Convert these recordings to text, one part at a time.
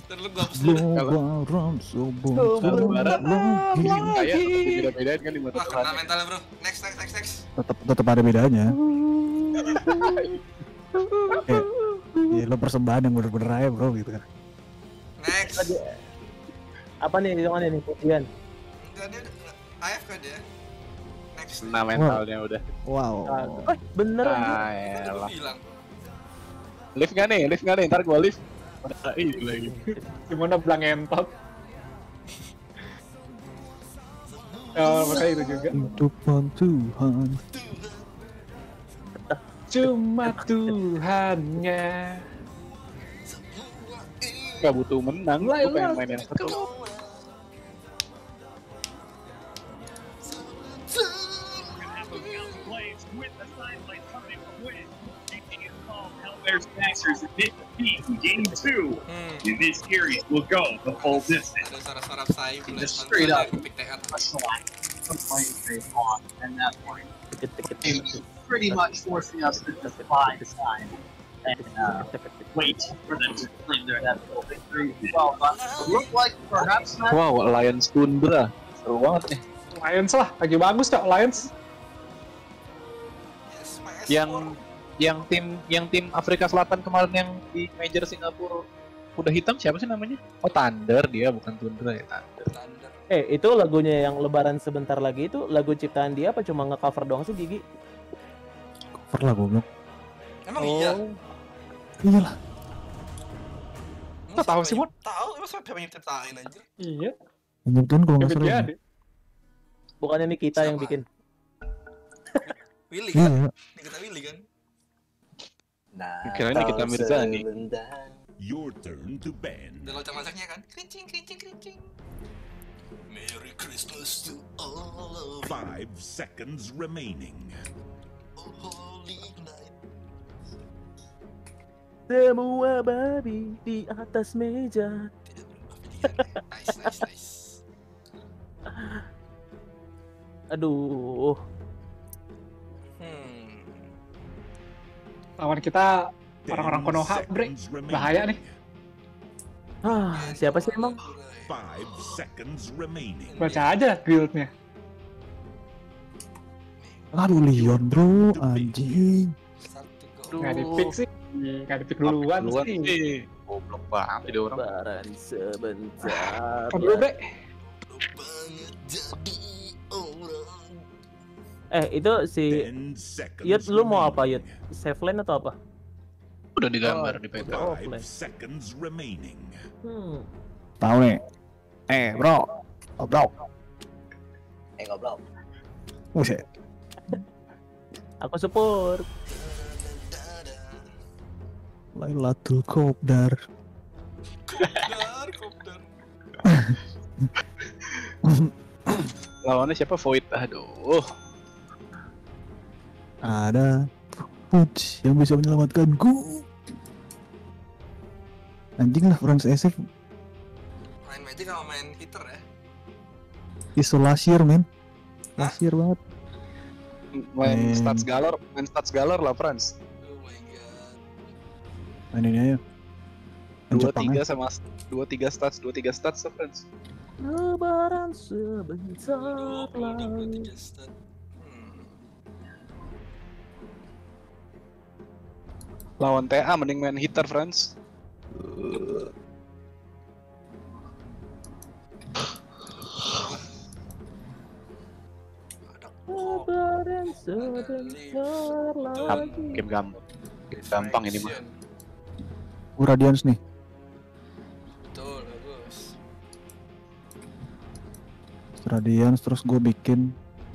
Terus lu gua hapus dulu dah. Lebaran kayak beda-bedain kan di mata Wah, Tuhan. kena mentalnya bro. Next. Tetap ada bedanya. Ya lo persembahan yang bener-bener aja bro gitu kan. Next. Apa nih hitungannya nih pujian? Enggak, dia udah AFK dia. Next. Nah mentalnya udah. Wow. Bener anjir. Ah Kan elah. gua bilang. Lift nggak nih? Ntar gua lift. Ini lagi. Gimana bilang entot? Makanya itu juga. Hidupan Tuhan. Cuma Tuhannya. Gak butuh menang, gua pengen main yang seru. Hellbear's Masters and hit defeat in Game 2 in this series will go the full distance. Ada suara-suara Psy mulai Just straight up. pick TR. Playing trade on and that point. Pretty much forcing us to just buy time and wait for them to claim their inevitable victory. Well, but it looked like perhaps not. Wow, Alliance Tundra. Seru banget nih. Lions lah, lagi bagus Cok, Lions. Yes, my Yang tim Afrika Selatan kemarin yang di Major Singapura udah hitam siapa sih namanya? Oh Thunder dia bukan Tundra ya Thunder. Itu lagunya yang Lebaran sebentar lagi itu lagu ciptaan dia apa cuma nge-cover doang sih Gigi? Cover lah goblok. Emang iya. Iyalah. Emang tahu siapa sih, yang- Mon? Tahu, emang siapa yang nyiptain anjir? Iya. Nyiptain kalau nggak David salah. Giade. Bukannya Nikita yang Siapa? bikin. Willy kan? Iya. Nikita Willy kan? Kirain Nikita Mirzani. Your turn to ban. Udah locak-locaknya kan? Krincing. Merry Christmas to all of 5 seconds remaining. holy night. Semua babi di atas meja. Nice. Aduh. Lawan kita 10 orang-orang Konoha, Bre. seconds remaining. Bahaya nih. Siapa sih emang? 5 seconds remaining. Baca aja guildnya. Aduh Leon bro, anjing. Nggak di-pick sih. Nggak di-pick duluan sih. Goblok banget jadi orang. Lebaran sebentar. Apa dulu, Bre? Itu si 10 seconds Yud, lu mau apa remaining. Yud? Save lane atau apa? Udah digambar di peta. Oh, 5 play. seconds remaining. Tahu nih. Bro. Goblok. Goblok. Buset. Aku support. Lailatul Qadar. Kopdar. Lawannya siapa? Void. Aduh. Ada Puj yang bisa menyelamatkanku. Anjing lah Franz SF. Main Magic sama main hitter ya? Isolasier men. Lasier banget. Main stats galer lah Franz. Oh my god. Main ini aja. Main Jepang 23 aja. sama 23 stats lah Franz. Lebaran sebentar 20, lagi. 23 stat. Lawan TA mending main hitter Franz. Lebaran sebentar lagi. Game gampang ini mah. Radiance nih. Betul, bagus. Radiance terus gue bikin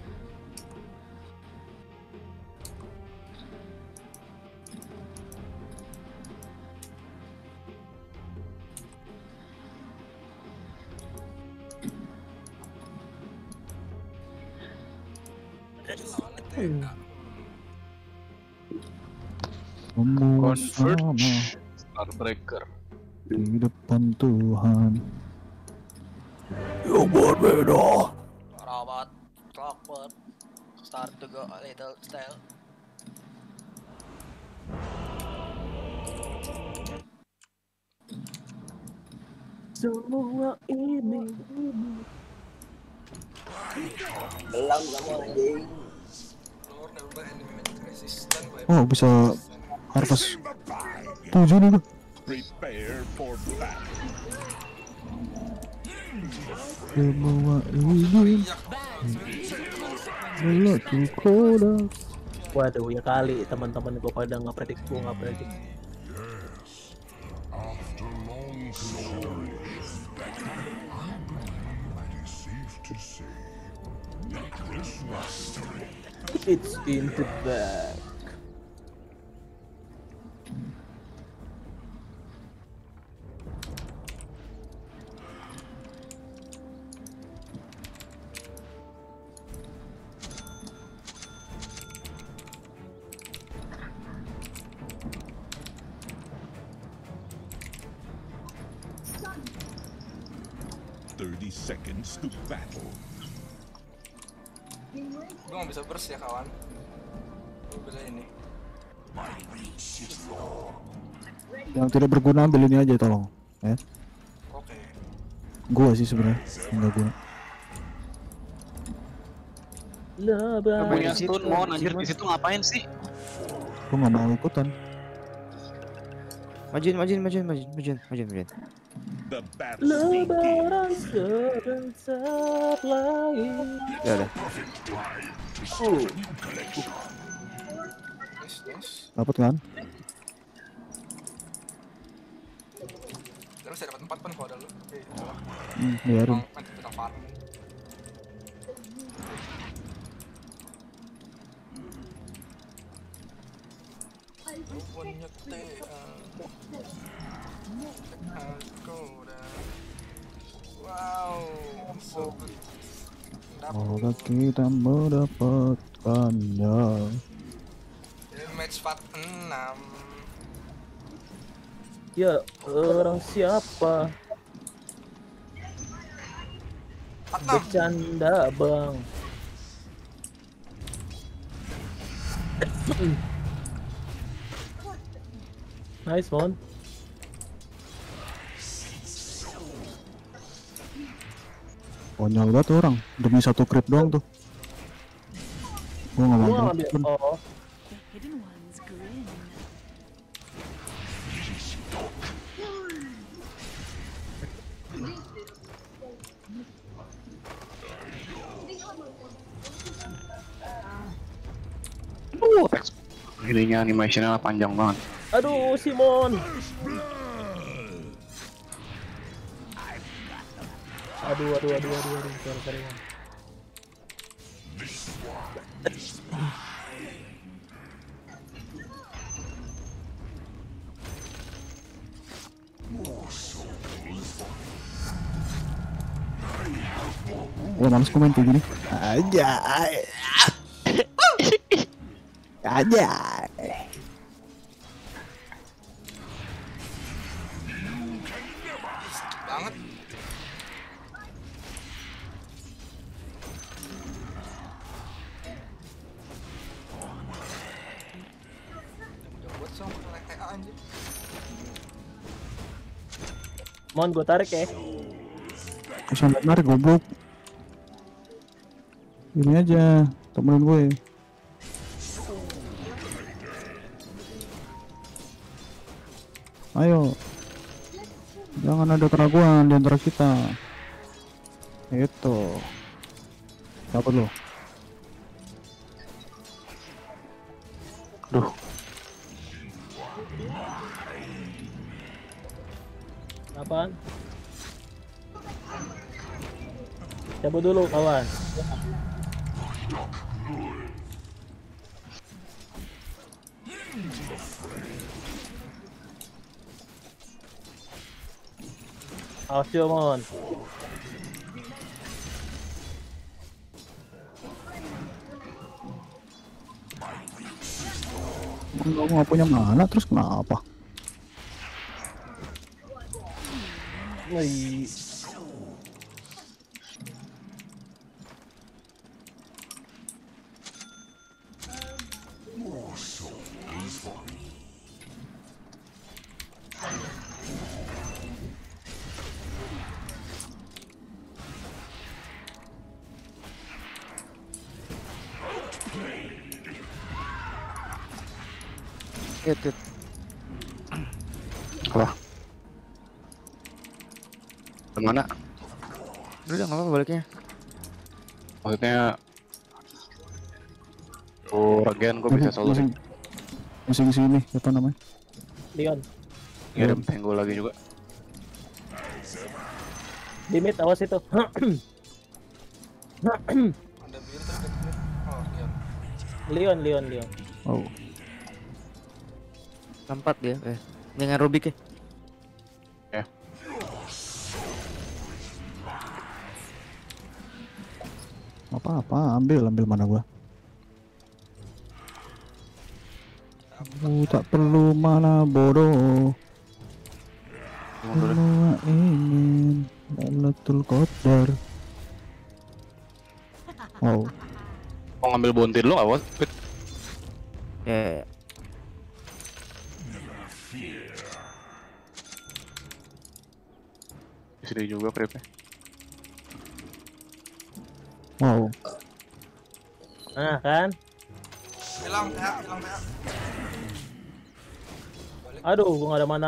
semua sama Converge Starbreaker. di depan Tuhan. Yang berbeda. Robot, clockwork, start to go a little style. Semua ini. Belang kamu anjing. Lord nambah enemy magic resistant by Oh bisa harvest 7 nih gua. Prepare for battle. Semua ini melaju kodak. Waduh ya kali teman-teman gue pada ngepredik gue ngepredik. It's in the bag. Seconds to battle. Gue gak bisa burst ya kawan. Gue bela ini. Yang tidak berguna ambil ini aja tolong ya. Oke. Gua sih sebenarnya enggak guna. Punya stun mau anjir di situ ngapain sih? Gua nggak mau ikutan. Majin. The battle Lebaran sebentar lagi. Ya udah. Nice. Dapat kan? Lu bisa dapat 4 pun kalau ada lu. Tapi itulah. Biarin. Nanti kita farm. Lu punya wow, so good. Semoga kita mendapatkannya. Match 46. Ya orang siapa? Bercanda bang. Nice one. Konyol banget tuh orang demi satu creep doang tuh. Gua nggak mau. Oh. Teks ininya animationnya panjang banget. Aduh Simon. Aduh. Sorry. Ya males komen kayak gini. Aja. Banget. Udah buat sama TA anjir. Mon gue tarik ya. Sampai narik goblok. Ini aja temenin gue. Ayo. Jangan ada keraguan di antara kita. Itu. Dapat lo. Duh. Apaan? Cabut dulu kawan. Asyik mon. Enggak, nggak punya mana terus kenapa? Wih. Yut, yut. Apa? Kemana? Udah nggak apa-apa baliknya. Maksudnya regen gue bisa solo sih. Masing sini, apa namanya? Leon. Ngirim Tango lagi juga. Di mid awas itu. Ada biru tapi oh Leon. Leon. Oh. Tempat dia. Dengan Rubik ya. Apa-apa, ambil mana gua. Aku tak perlu mana bodoh. Semua ingin Lailatul Qadar. Wow. Mau ngambil bounty dulu nggak, Bos? Ya. Di sini juga creepnya. Wow. Nah kan. hilang PH. Aduh, gua nggak ada mana.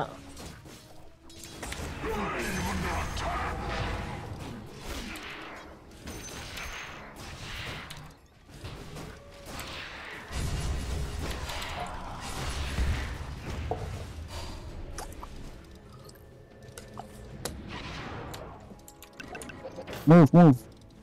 Move.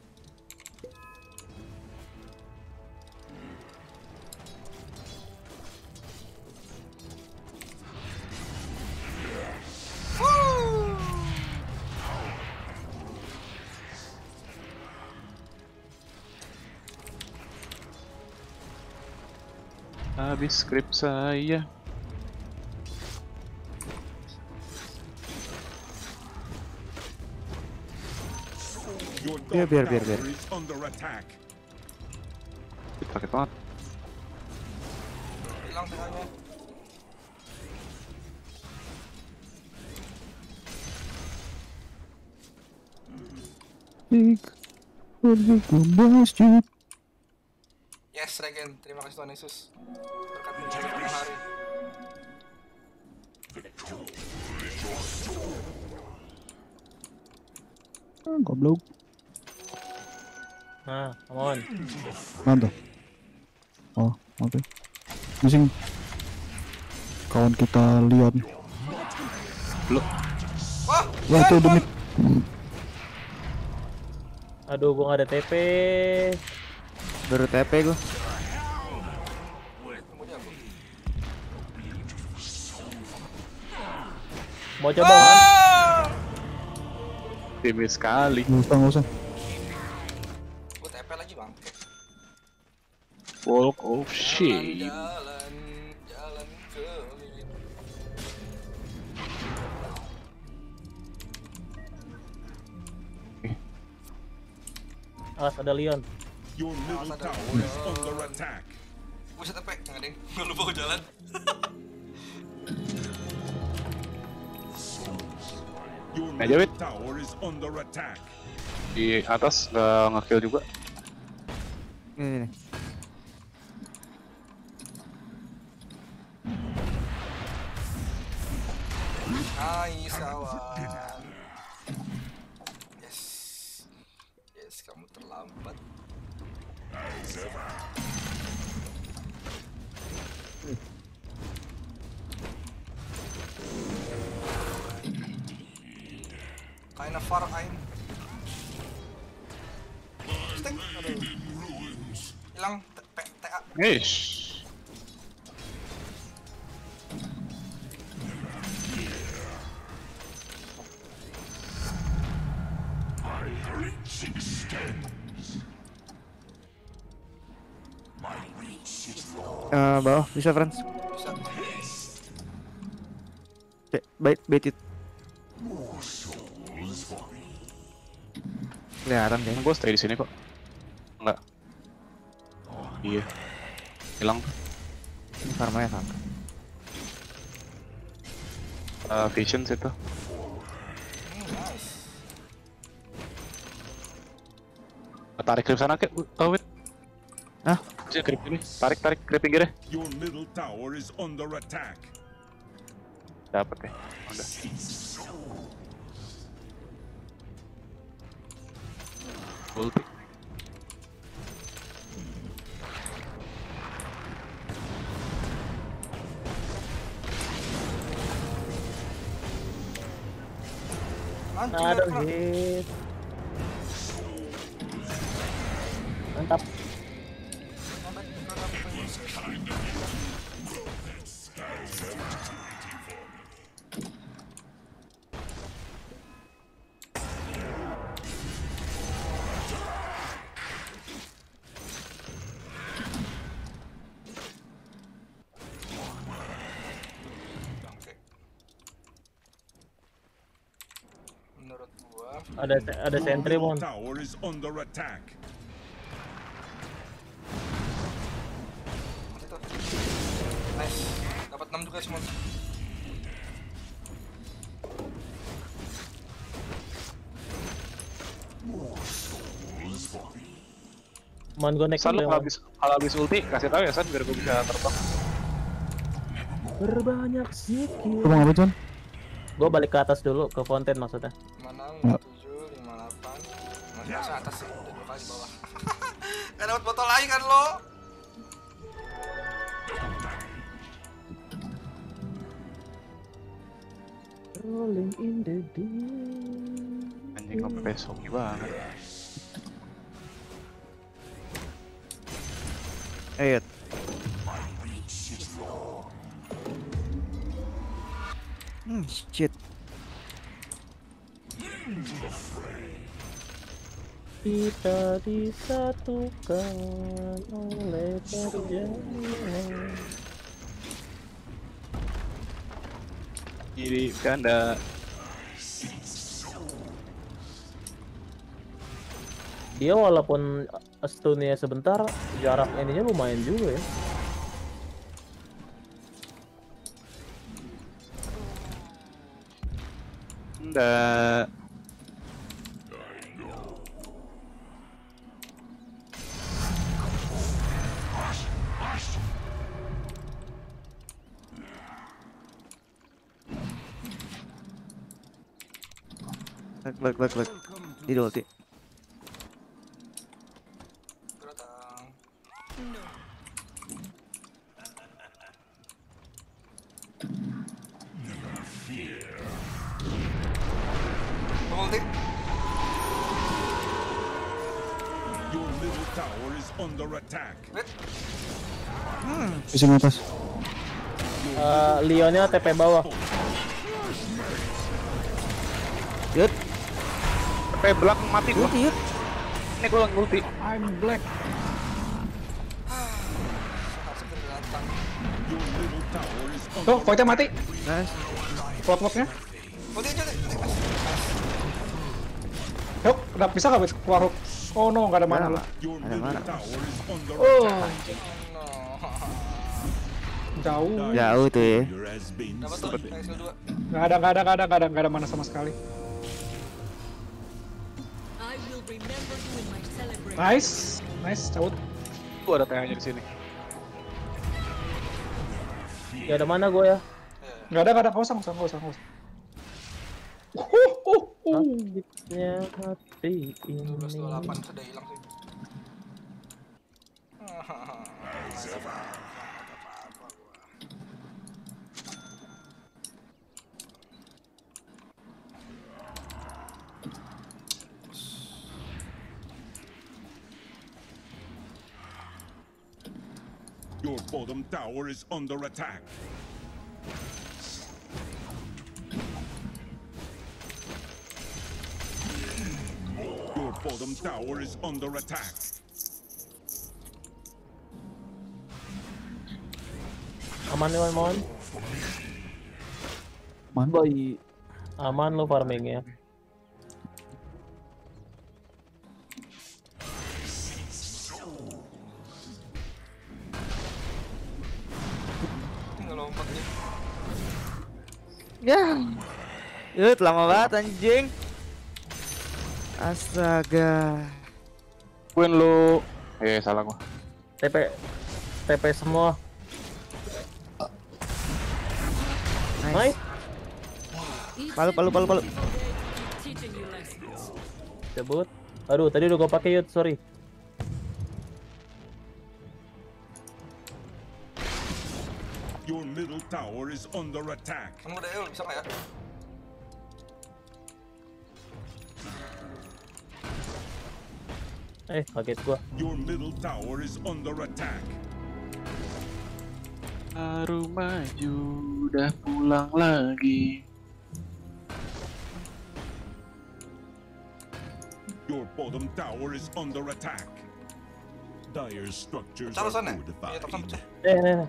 Habis script saya. Your Biar. tower is under attack. Sakit banget. Hilang PH-nya. Pergi ke masjid. Yes, Regen. Terima kasih Tuhan Yesus. Berkat menjaga tengah hari. Goblok. Nah, come on. Mantap. Oh, oke. Di sini. Kawan kita Leon. Wah, itu demit. Aduh, gua nggak ada TP. Baru TP gua. Mau coba kan? Timid sekali. Nggak usah. Gue TP lagi bang. Walk of shame. Jalan ke limit. Awas ada Leon. Your middle tower is under attack. Gue bisa TP, nggak deng. Gue lupa gue jalan. Your Aja, Wit. middle tower is under attack. Di atas nggak nge-kill juga. Ini. Nice kawan. Yes, kamu terlambat. Kinda far I'm. Sting. Aduh. Hilang TA. Ish. Bawah bisa friends. Bisa. Bait it. Kelihatan deh. Gue stay di sini kok. Enggak. Iya. Hilang. Farmanya sama. Visions itu. Nice. Tarik ke sana, Kek. Tahu, Wit. Hah? Krip ini, tarik krip pinggirnya. Your middle tower is under attack. Dapat ya. Udah. Ulti. Aduh, hit. Mantap. Menurut gua Ada Your sentry, middle Mon. tower is under attack. itu. Nice. Dapat 6 juga semua. Mon gue naik San lu dulu, Mon. kalau habis ulti kasih tahu ya San biar gue bisa terbang. Berbanyak Lu zikir. mau ngapain, Con? Gue balik ke atas dulu, ke fonten maksudnya. 56, 57, 58. Masih masuk atas sih, udah 2 kali di bawah. Gak dapat botol lagi kan lo? Rolling in the deep. Anjing nge-PS hoki banget. Ayo. Shit. Kita disatukan oleh perjanjian. Kiri ganda. Dia walaupun stunnya sebentar, jarak ininya lumayan juga ya. Enggak. Lag. Di ulti. Datang. Ulti. Your middle tower is under attack. Wait. Pusing atas. Leonnya TP bawah. Yut. Sampai belakang mati gua. Ulti, yut. Ini gua lagi ulti. I'm black. Langsung ke datang. Your middle tower is under Tuh, Voidnya mati. Nice. Plot-plotnya. Ulti aja deh. Yuk, udah bisa nggak keluar hook? Oh no, nggak ada mana lo. Your Ada middle mana? tower is under Oh, attack. No. jauh. Jauh tuh ya. There has been Dapat tuh, skill 2. Nggak ada mana sama sekali. I will remember you in my celebration. Nice, cabut. Gua ada TH-nya di sini. Ya ada mana gue ya? Nggak ada, nggak usah. Sakitnya hati ini. 1228 sudah hilang sih. Your bottom tower is under attack. Your bottom tower is under attack. Aman nih, Mon. Man. Boy. Aman lo farmingnya. Tinggal lompat dia. Ya. Yut, lama banget anjing. Astaga. Queen lu. Salah gua. TP semua. Nice. Palu. Teaching you lessons. Cabut. Aduh, tadi udah gua pakai Yud, sorry. Your middle tower is under attack. Kamu udah ul, bisa nggak ya? Kaget gua. Your middle tower is under attack. Baru maju, udah pulang lagi. Your bottom tower is under attack. Dire structures Pecah are sana. Iya, top fortified. pecah. Nih.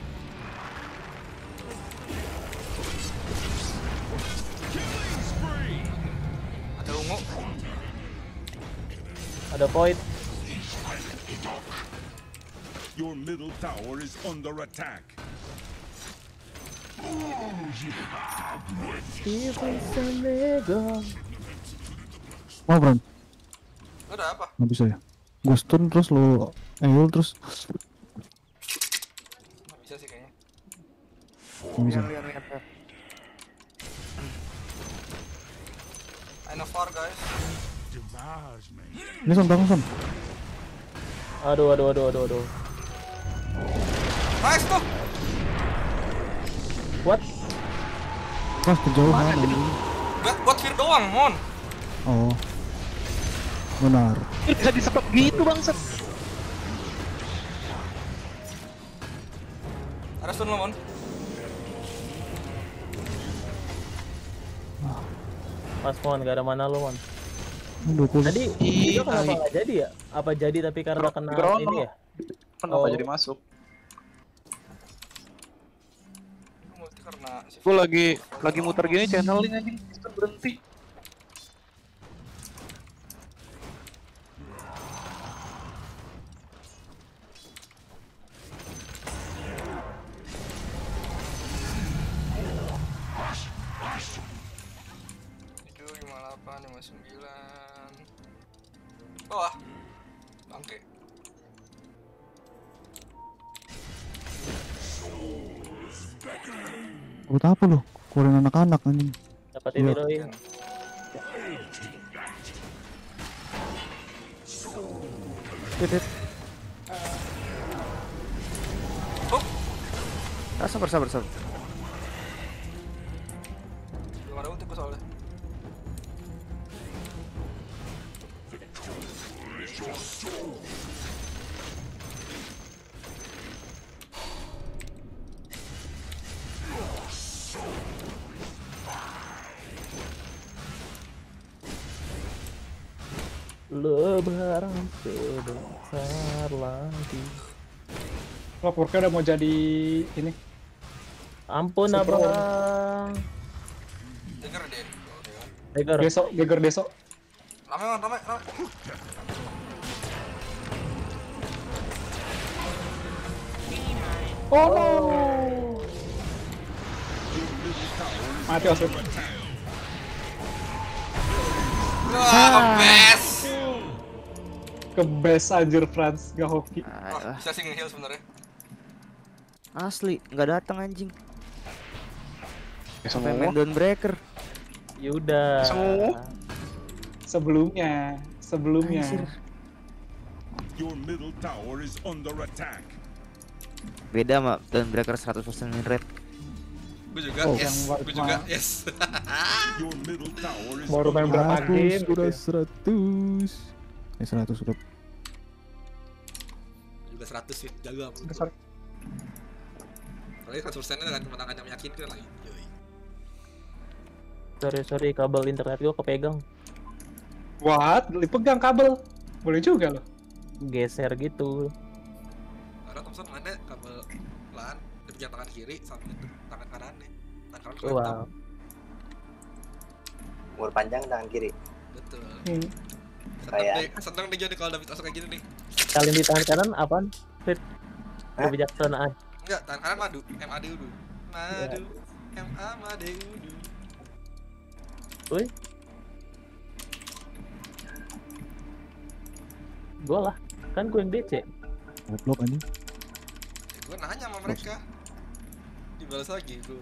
Ada ungu. Ada void. Your middle tower is under attack. Oh Bram, Udah apa? nggak bisa ya? Gue stun terus lo heal terus Nggak bisa sih kayaknya. nggak bisa. I know far guys. Ini son, bangun son. Aduh. Nice tuh. What? Pas kejauhan anjing. Buat fear doang, mon. Oh, benar. Bisa disekap gitu bangsat. Ada stun lo, mon. Mas Mon, gak ada mana lu Mon. 20. Tadi itu kenapa nggak jadi ya? Apa jadi tapi karena kena ini ya? Kenapa Oh. jadi masuk? Multi karena si Gue lagi muter gini channeling anjing, sistem berhenti. Itu 58, 59. Bawah. Bangke. Buat apa lo? Keluarin anak-anak anjing. Dapat ini Iya. Roy. Sabar. Belum ada ulti gua soalnya. Lebaran sebentar lagi. Lapornya udah mau jadi ini. Ampun Super abang. Denger deh. Tiger. Geger deso. Rame, mon, rame. Oh no. Mati Osip. Wah, best. Ke best anjir Franz, gak hoki. Wah, bisa sih nge-heal sebenarnya. Asli, nggak datang anjing. Sampai Semua. main Dawnbreaker. Yaudah. Sebelumnya. Anjir. Your middle tower is under attack. Beda sama Dawnbreaker 100% win rate. Gue juga, Oh, yes. yang baru Gue juga, kemarin. yes. Your middle tower is Baru main under berapa attack. game? Aku sudah 100. 100 udah. Juga 100 sih, jaga. Sorry. Apalagi 100%-nya dengan kemenangan yang meyakinkan lagi. Yoi. Sorry, kabel internet gua kepegang. What? Dipegang kabel. Boleh juga loh. Geser gitu. Karena Thompson mainnya kabel LAN, dia tangan kiri sama itu tangan kanannya. Tangan kanan Wow. kelihatan. Umur panjang tangan kiri. Betul. Kayak- Seneng deh jadi kalau David masuk kayak gini nih. Kalian di tangan kanan apaan? Fit. Hah? Kebijaksanaan. Enggak, tangan kanan madu, MAD udu. Madu, MAD udu. Woi. Gua lah. Kan gue yang DC. Goblok anjing. Gue nanya sama mereka. Dibalas lagi gue.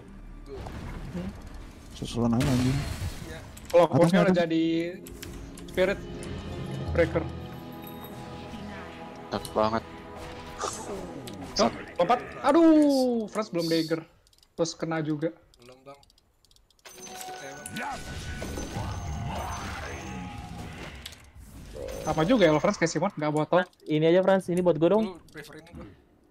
Susulan aja anjing. Iya. Kalau Atasnya, bosnya udah atas. jadi Spirit Breaker. Mantap banget. Oh, lompat. Aduh, Franz belum dagger. Terus kena juga. Belum bang. Skip ya bang. Sama juga ya lo Franz kayak Simon, nggak botol. Ini aja Franz, ini buat gue dong. Lu prefer ini gue.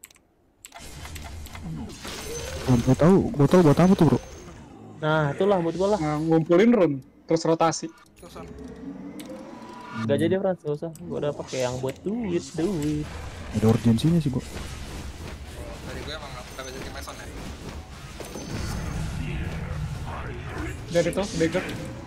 Gua tahu botol buat apa tuh, Bro? Nah, itulah buat gue lah. Nah, ngumpulin rune, terus rotasi. Terusan. Gak jadi Franz, gak usah. Gue udah pakai yang buat duit. Ada urgensinya sih, Bro. Dari gue emang udah jadi Mason ya. Dari itu, dagger.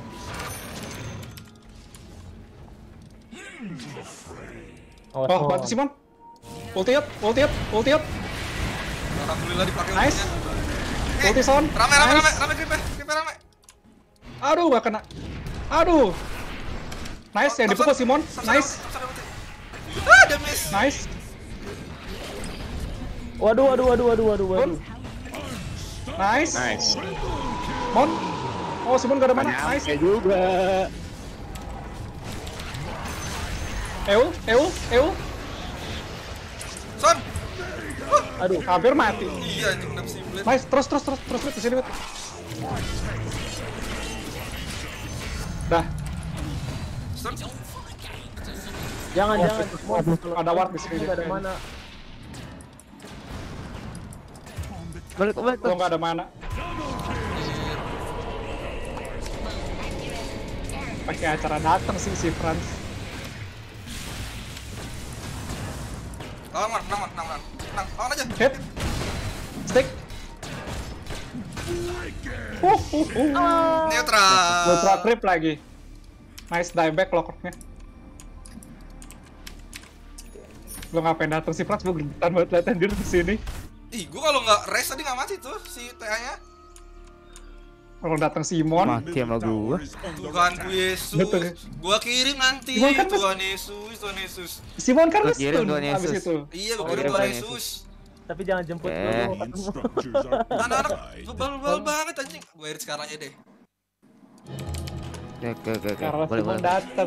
Awas, Oh, bantu Simon. Ultiat. Alhamdulillah dipakai Nice. ultinya. Ulti son. Rame Nice. creepnya rame. Aduh, gak kena. Aduh. Nice, yang dipukul Simon. Nice. Ah, dia miss. Nice. Waduh. Nice. Mon. Oh, Simon gak ada mana. Nice. juga. Eul. Son. Aduh. Hampir mati. Iya, anjing 6 simplet. Nice, terus ke sini, Bet. Dah, Son. Jangan. ada ward di sini. Gak ada mana. Balik. Lo nggak ada mana. Pakai acara datang sih si Franz. Lawan, lawan aja. Hit. Stick. Neutral. Ultra trip lagi. Nice dieback locknya. Lo ngapain datang si Franz? Gue geregetan banget liat anjir di sini. Ih, gua kalau nggak race tadi nggak mati tuh si TA-nya. Kalau datang Simon, Mati sama gua. Tuhanku Yesus. Betul. Gua kirim nanti Simon kan Tuhan Yesus. Simon kan Gua nge-stun kirim Tuhan abis Yesus. itu. Iya, gua Oh, kirim iya, Tuhan Tuhan Yesus. Tapi jangan jemput gue. Instructors are Anak-anak bebal banget anjing. Gua irit sekarang aja deh. Oke. Karena Boleh. Simon datang.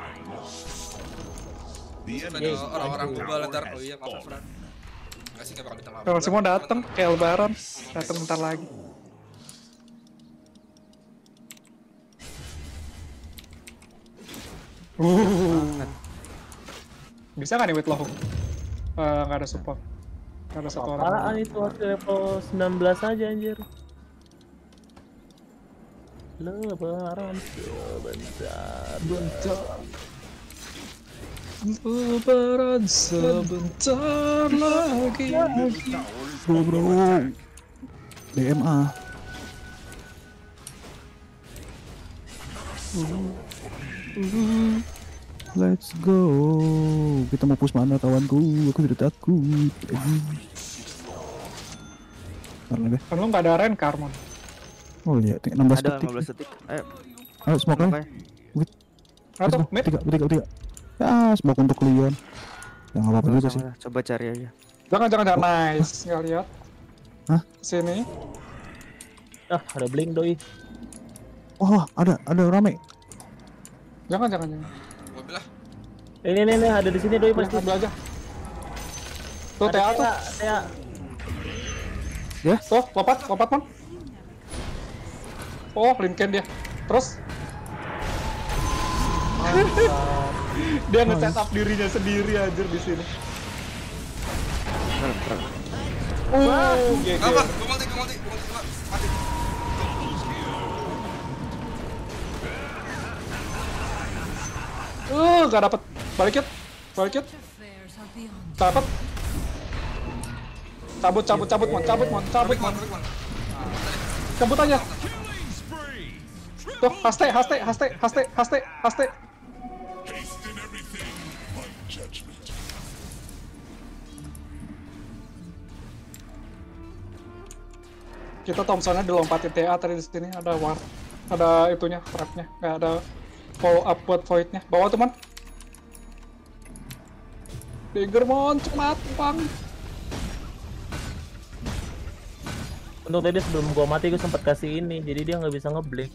Ada orang-orang bebal ntar. Oh iya, maaf Fran. Enggak sih, enggak bakal minta maaf. Kalau Simon datang kayak lebaran, datang bentar lagi. Bisa nggak nih with loh? Nggak ada support. Nggak ada satu orang. Apaan itu waktu level 19 aja anjir. Lebaran sebentar. Lebaran sebentar lagi. Bro. DMA. Let's go. Kita mau push mana kawanku? Aku tidak takut. Karena deh. Kan lu nggak ada Renkar, Mon. Oh iya, 16 Ada detik. 15 detik. Ayo. Ayo smoke aja. Atau mid? Tiga. Ya, smoke untuk Leon. Ya nggak apa-apa juga sih. Coba cari aja. Jangan. Nice. Nggak lihat. Hah? Sini. Ah, ada blink doi. Oh, ada rame. Jangan. Gua bilang, Ini ada di sini doi pasti. Ambil aja. Tuh, TA tuh. Tea. Ya? Tuh, lompat, Mon. Oh, linken dia. Terus. Dia nge-setup dirinya sendiri anjir di sini. GG. apa? Gua multi, mati. Gak dapet. Balik yuk. Dapat. Cabut, Mon. Cabut aja. Tuh, haste. Kita Thompsonnya dilompatin TA tadi di sini ada ward, ada itunya, trapnya, nggak ada follow up buat voidnya. Bawa teman. Dengermon cepat bang. Untuk tadi sebelum gua mati gua sempat kasih ini, jadi dia nggak bisa ngeblink.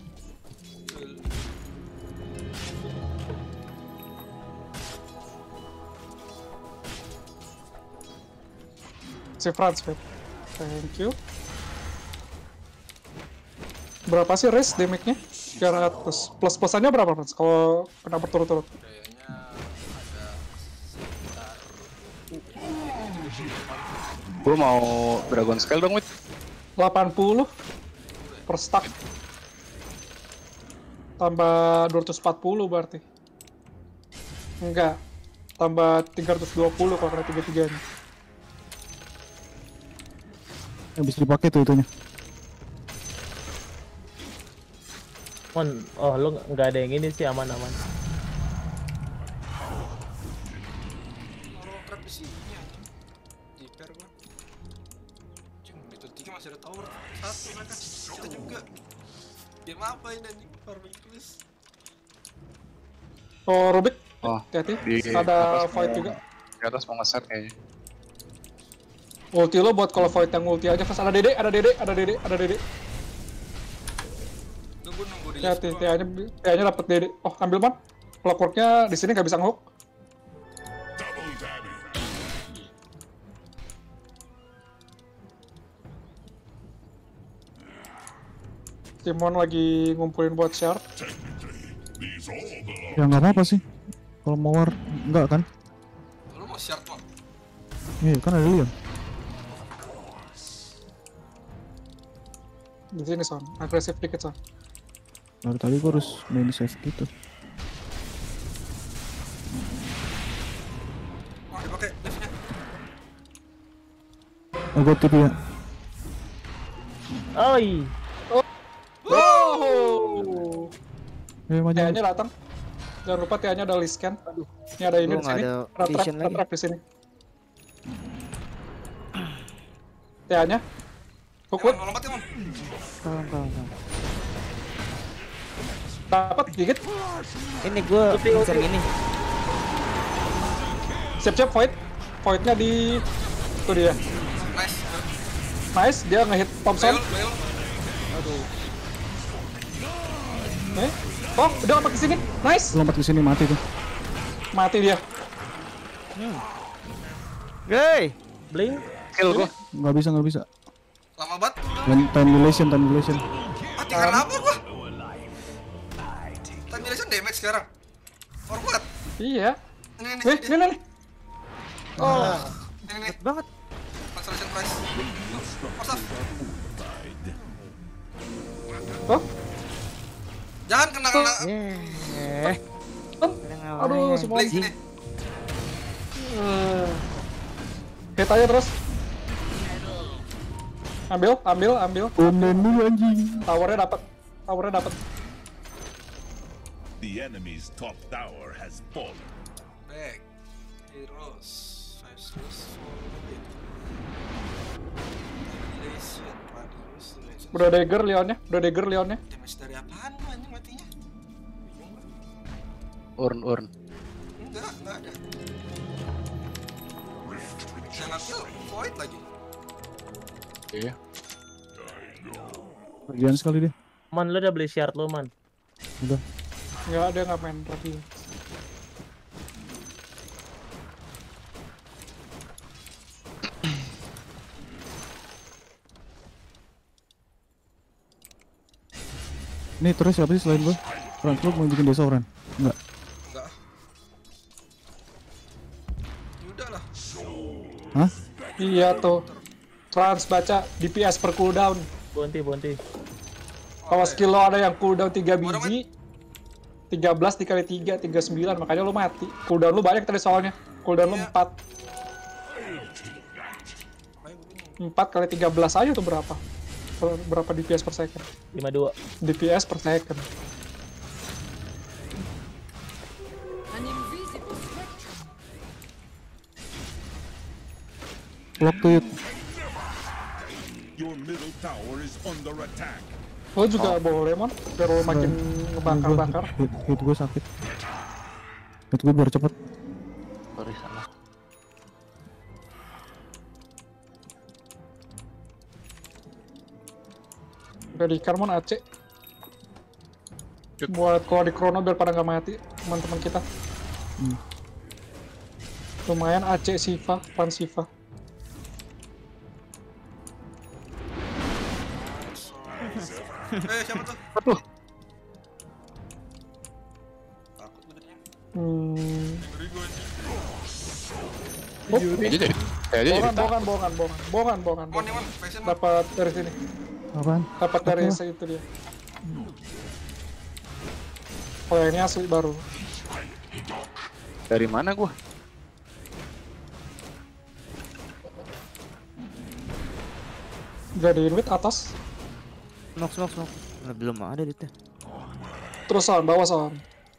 Si Franz, Fit. Thank you. Berapa sih race damage-nya? 300. Plus-plusannya berapa, Franz? Kalau kena berturut-turut? Kayaknya ada sekitar Gua mau Dragon Scale dong, Wit. 80 per stack. Tambah 240 berarti. Enggak. Tambah 320 kalau kena 3-3 nya. Bisa dipakai tuh itunya. Oh lu nggak ada yang ini sih, aman-aman. orang trap di sini anjing. Jiper gua. Anjing, itu 3 masih ada tower. Satu mereka. Kita juga. Game apa ini anjing? Farming please. Oh, Rubik. Oh, Hati-hati. di Ada atas void mau- juga. Di atas mau nge-set kayaknya. Ulti lo buat kalau void yang ulti aja. Pas ada Dede, ada Dede, ada Dede, ada Dede. Nunggu di Hati, TA-nya dapat Dede. Oh, ambil man. Clockwork-nya di sini nggak bisa ngehook. Timon lagi ngumpulin buat shard. Ya nggak apa-apa sih. Kalau mau war enggak kan? Lu mau shard mah? Iya kan ada Leon. Di sini son, agresif dikit son. Dari tadi gua harus main save gitu. Oh, dipakai liftnya. Oh gua tipe ya. Oi, Oh, Maju. TA-nya datang. Jangan lupa TA-nya ada list scan. Ini ada ini Gua di nggak sini. ada vision lagi. Trap di sini. TA-nya. Hook, Mon, mau lompat ya, Mon. Kalem. dapat gigit. Ini gue ngincer gini. Siap-siap void. Void-nya di itu dia. Nice. Nice, dia ngehit Thompson. Bayul. Aduh. Oh, udah lompat ke sini. Nice. Lompat ke sini mati tuh. Mati dia. Hey, blink. Kill gua. Nggak bisa. Lama banget. Time dilation. Mati karena apa gua? Time dilation damage sekarang. Forward. Iya. Ini. Nih. Oh, Ini. banget. Consolation price. Force off. oh. Jangan kena. Aduh, semua. Blink sini. Hit aja terus. Ambil. Komen dulu anjing. Towernya dapat. The enemy's top tower has fallen. Back. Heroes. 5 skills. Dilation. Radius. Dilation. Udah dagger Leonnya. Damage dari apaan lu anjing matinya? Bingung gua. Urn. Enggak ada. Yang ngambil void lagi. Iya. Kerjaan sekali dia. Man, lu udah beli shard lu, man. Udah. Enggak ada, nggak main tadi. Nih terus siapa sih selain gua? Franz, lu mau bikin desa orang? Enggak. Enggak. Udah lah. Hah? Iya tuh. Trans baca DPS per cooldown. Bonti. Kalau skill lo ada yang cooldown 3 biji, 13 dikali 3, 39, makanya lo mati. Cooldown lo banyak tadi soalnya. Cooldown lo 4. 4 kali 13 aja tuh berapa? Berapa DPS per second? 52. DPS per second. An invisible spectrum. Lock to it. Your middle tower is under attack. Lo juga boleh mon, biar lo makin ngebakar-bakar. Hit gue sakit. Hit gue biar cepet. Sorry salah. Ready Carmon AC. Buat kalau di Chrono biar pada nggak mati teman-teman kita. Lumayan AC Siva, Pan Siva. Siapa tuh? Aduh. Takut benernya. Hmm. Bohongan. Mon, fashion Mon. Dapat dari sini. Apaan? Dapat dari itu dia. Oh ini asli baru. Dari mana gua? Jadi wit atas. Smoke. Belum ada di teh. Terus son, bawah son.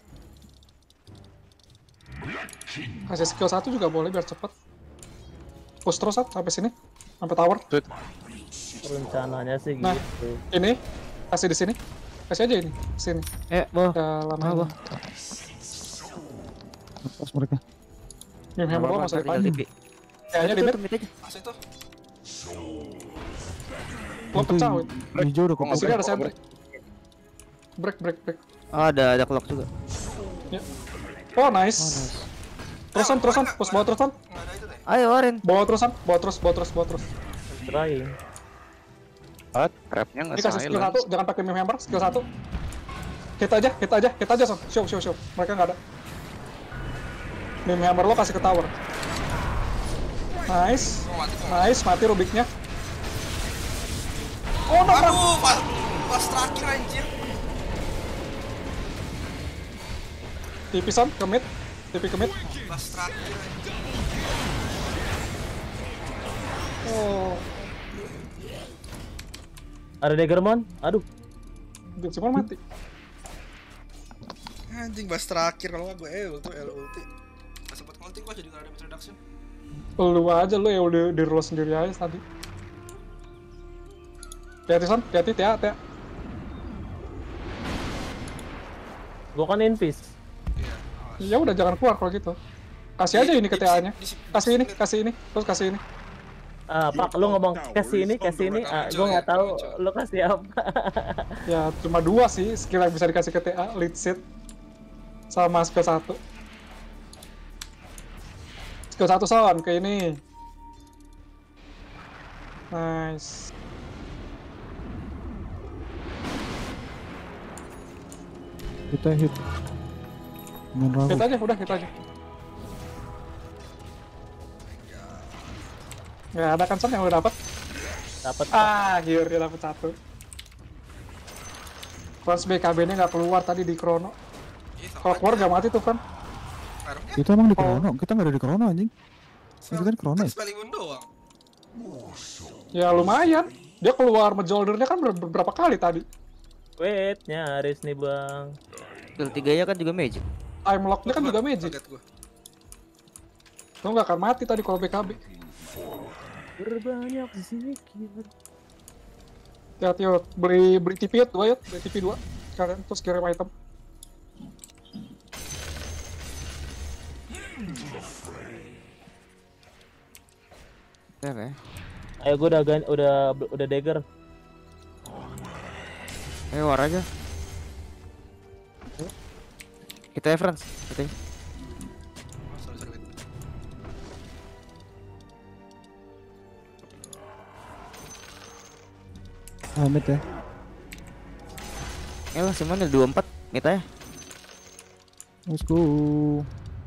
Kasih skill 1 juga boleh biar cepet. Push terus Son, sampai sini. Sampai tower. Rencananya sih Nah, gitu. ini kasih di sini. Kasih aja ini, sini. Bawah. Dalam Lepas mereka. Hammer lo masih panjang. Kayaknya di mid. Asik tuh. Lo pecah, Wit. Hijau udah Di sini ada sentry. Break. Oh, ada clock juga. Ya. Oh, nice. Terusan. Push bawah terusan. Nggak ada itu deh. Ayo, Oren. Bawa terusan. Bawa terus. Trying. Trapnya Ini nggak kasih skill 1, jangan pakai meme hammer, skill 1. Hit aja, Son. Show. Mereka nggak ada. Meme hammer lo kasih ke tower. Nice. Mati Rubiknya. Oh, no. Aduh, pas terakhir anjir. TP Son, ke mid. Pas terakhir anjir. Oh, Ada Daggerman? Aduh. cuma mati. Anjing pas terakhir kalau nggak gue ulti. Pas sempet ulti gue jadi nggak ada damage reduction. Lu aja lu ya udah di roll sendiri aja tadi. Hati-hati Son, hati-hati Tia. Gua kan invis. Ya udah jangan keluar kalau gitu. Kasih aja ini ke TA-nya. Kasih ini, terus kasih ini. Pak, lu ngomong kasih ini. Gua nggak tahu lu kasih apa. Ya cuma 2 sih skill yang bisa dikasih ke TA, lead seat sama skill 1. Skill 1 Son ke ini. Nice. Kita hit. Hit aja. Nggak ada kan Son yang udah dapet? Dapat. Akhirnya dapet 1. Cross BKB-nya nggak keluar tadi di Chrono. Kalau keluar nggak mati tuh kan? Kita emang di Chrono, kita nggak ada di Chrono anjing. Itu kan Chrono ya? Spelling doang. Ya lumayan. Dia keluar Majoldernya kan beberapa kali tadi. Wait, nyaris nih bang. Skill 3-nya kan juga magic. Time lock-nya kan juga magic. Lo nggak akan mati tadi kalau BKB. Berbanyak zikir. Hati-hati yuk, beli TP 2 yuk, beli TP 2 kalian terus kirim item. Ya. Ayo gua udah dagger. Ayo war aja. Kita ya Franz, kita. Mid ya. Lah semuanya 24 mid aja. Let's go.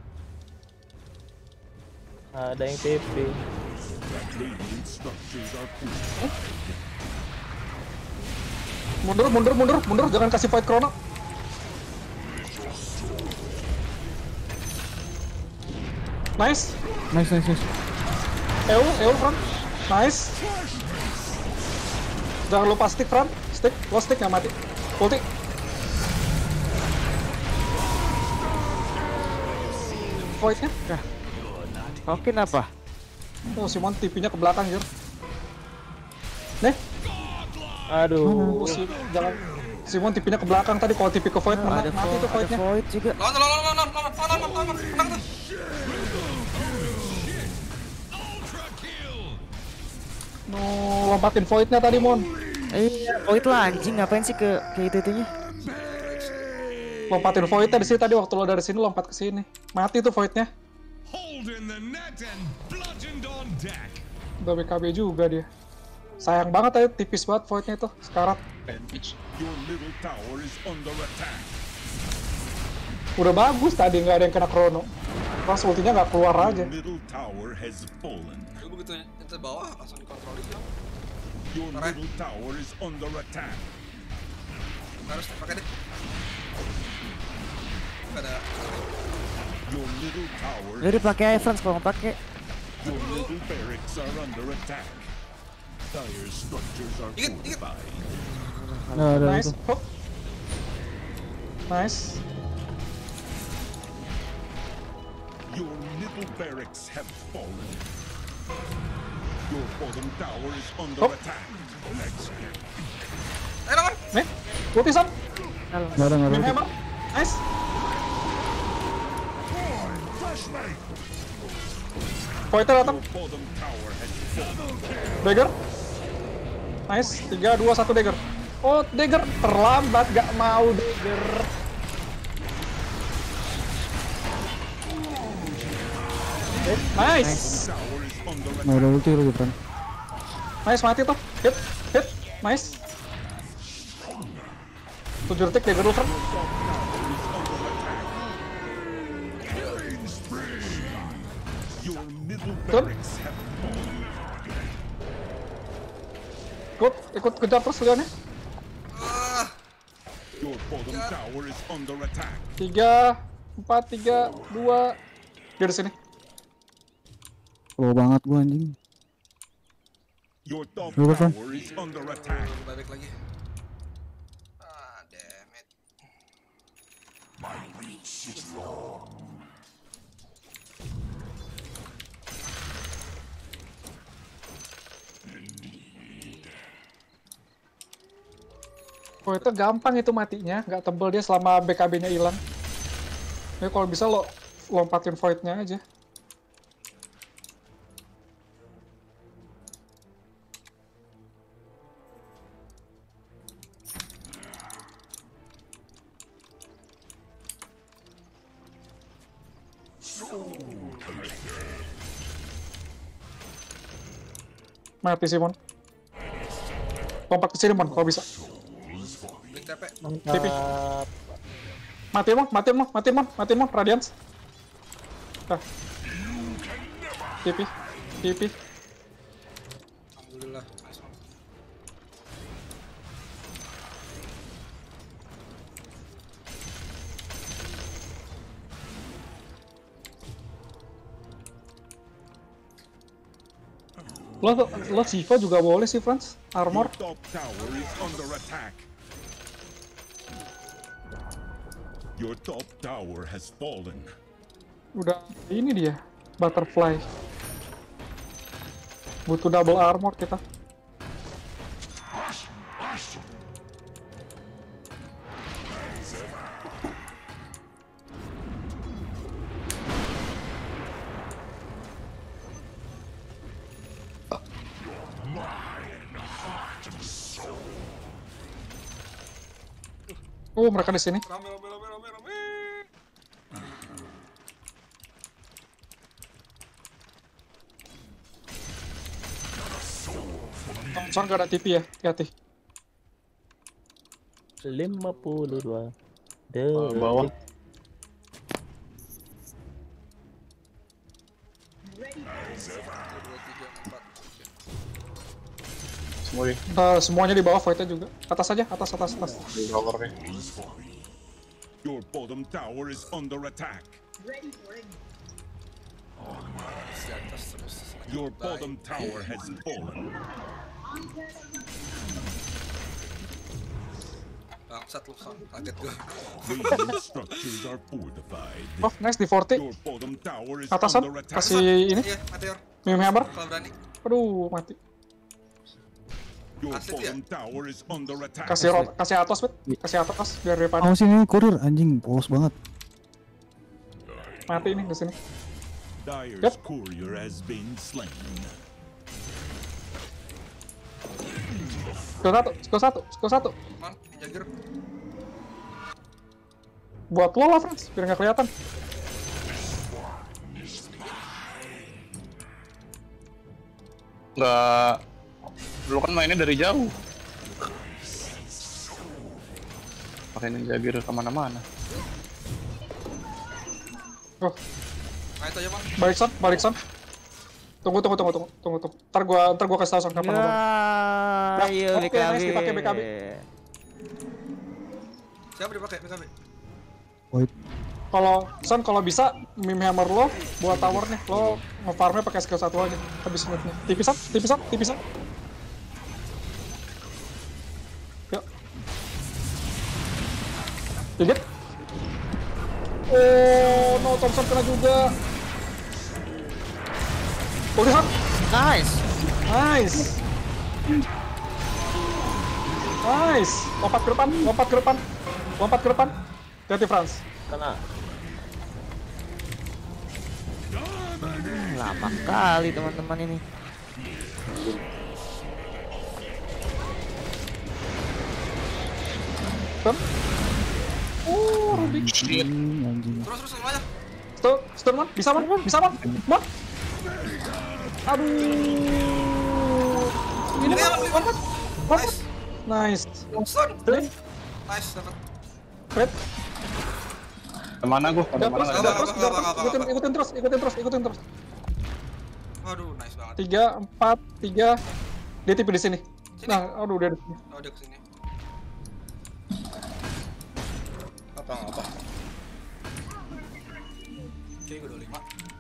Ada yang TP. Mundur, jangan kasih fight Chrono. Nice. EU front. Nice. Jangan lupa stick front. Lo stick nggak mati. Ulti. Void-nya. Oke apa? Oh, Simon TP-nya ke belakang, Jir. Nih. Aduh. Jangan. Simon TP-nya ke belakang tadi, kalau TP ke Void mati tuh Void-nya. Void juga. Lawan, menang tuh. No, lompatin Void-nya tadi, Mon. Void lah anjing, ngapain sih ke itu-itunya? Lompatin Voidnya di sini tadi waktu lo dari sini lompat ke sini. Mati tuh Voidnya. Udah BKB juga dia. Sayang banget aja, tipis banget Voidnya itu, sekarat. Udah bagus tadi, nggak ada yang kena Chrono. Pas ultinya nggak keluar aja. Lu begitu nyentuh bawah langsung dikontrolin dong. Harus pakai deh. Nggak ada. Udah dipakai Evans kalau nggak pakai. Dikit. Nice. Hop. Nice. Your middle barracks have fallen. Your bottom tower is under attack. Ayo lawan. Nih, ulti Sam. Nggak ada. Main hammer. Nice. Voidnya datang. Dagger. Nice. 3, 2, 1 dagger. Oh, dagger terlambat, gak mau dagger. Nice. Nggak ada ulti lagi, Fran. Nice, mati tuh. Hit. Nice. 7 detik dagger lu, Fran. Good. Good, ikut kejar terus Leonnya. 3, 4, 3, 2. Dia di sini. Slow banget gua anjing. Udah, Fran. Balik lagi. Damn it. Oh itu gampang itu matinya, nggak tebel dia selama BKB-nya hilang. Jadi kalau bisa lo lompatin Void-nya aja. Mati sih, Mon. Lompat ke sini, Mon, kalau bisa. TP. Mati, Mon. Radiance. Nah. TP. Alhamdulillah. Nice one. Lo Siva juga boleh sih, Franz. Armor. Your top tower has fallen. Udah ini dia, butterfly. Butuh double armor kita. Oh, mereka di sini. Rame. Thompson gak ada TP ya, hati-hati. 52. Bawah. Semuanya di bawah Void-nya juga. Atas aja, atas. Di covernya. Your bottom tower is under attack. Your bottom tower has fallen. Bangsat lu, Son. Kaget gua. Radiant structures are fortified. Oh, nice di 40. Your bottom tower is Atasan, under attack. kasih ini. Iya, Meteor. Meme hammer. Kalau berani. Aduh, mati. Your bottom tower is under attack. Kasih atas, Bet. Kasih atas biar dia panik. Oh sini kurir anjing, polos banget. Mati ini di sini. Dire's courier has been slain. Skill 1. Man, Jagger. Buat lo lah, Frans, biar nggak kelihatan. Nggak, lu kan mainnya dari jauh. Pakai ninja gear kemana-mana. Oh, Nah itu aja man. balik son. Tunggu. Ntar gua kasih tau son kapan ngomong. Nah, Ayo oke, BKB. nice, dipakai BKB. Siapa dipakai BKB? Kalau bisa meme hammer lo buat tower nih, lo ngefarmnya pakai skill 1 aja habis smoothnya. Tipisan. Yuk. Dikit. Oh, no, Thompson kena juga. Udah, Son. Nice. Lompat ke depan. Hati Frans. Kena. Lama kali teman-teman ini. Stun. Rubik. Anjing. Terus semuanya. Stun, man. Bisa, man. Man. Aduh. Ini lompat. Nice. Stun. Nice, dapat. Red. Kemana gua? Ikutin terus. Waduh, nice banget. 3, 4, 3. Dia tipe di sini. Nah, aduh, dia di sini. Oh, dia kesini. Apa? Oke, gue udah 5.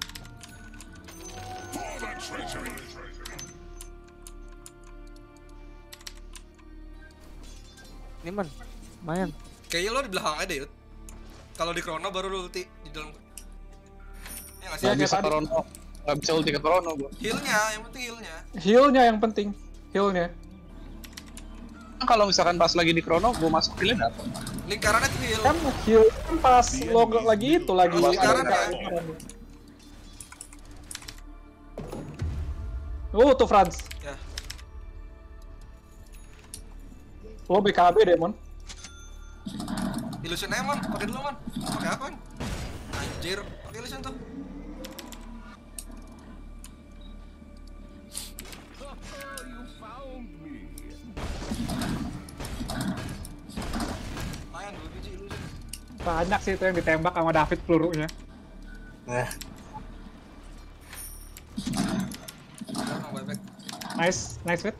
Ini man, lumayan. Kayaknya lo di belakang aja deh, Yud. Kalau di Chrono baru lo ulti di dalam. Ya nggak sih? Nggak bisa Chrono. Nggak bisa ulti ke Chrono gua. Healnya, yang penting healnya. Healnya. Kan kalau misalkan pas lagi di Chrono, gua masuk healnya dapet. Lingkarannya tuh heal. Kan heal kan pas lo lagi itu lagi. Oh, lingkaran ya? Tuh Frans. Ya. Lo BKB deh, Mon. Illusion aja, man. Pakai dulu, man. Pakai apa, man? Anjir, pakai illusion tuh. Lumayan, 2 biji illusion. Banyak sih itu yang ditembak sama David pelurunya. Nah, Nice hit.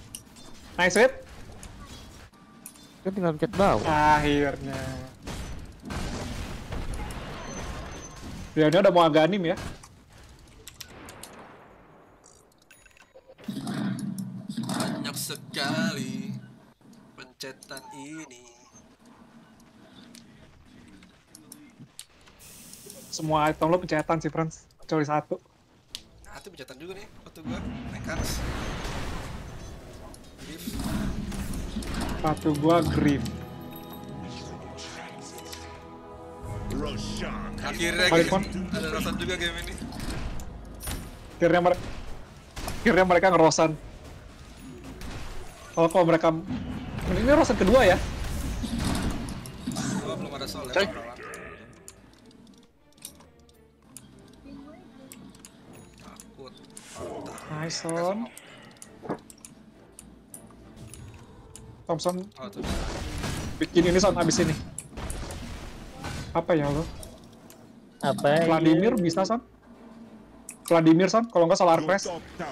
Kan tinggal pencet bawah. Akhirnya. Dia udah mau agak anim ya. Banyak sekali pencetan ini. Semua item lo pencetan sih, Frans. Kecuali 1. Nah, itu pencetan juga nih waktu gua Mekans. Sepatu gua Griff. Akhirnya Balik, Mon. ada Rosan juga game ini. Akhirnya mereka ngerosan. Kalau mereka ini Rosan kedua ya. Gua belum ada soal ya. Takut. Nice on. Thompson Oh, tuh. bikin ini Son abis ini. Apa ya lo? Apa ya? Vladimir bisa Son? Vladimir Son, kalau nggak Solar Press.